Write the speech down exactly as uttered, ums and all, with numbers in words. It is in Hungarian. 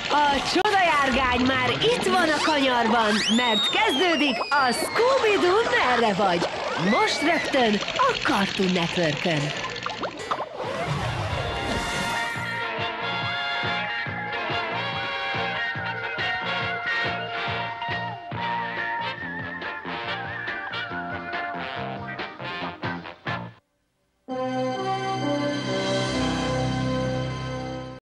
A csodajárgány már itt van a kanyarban, mert kezdődik a Scooby-Doo Merre vagy? Most rögtön a Cartoon Networkön.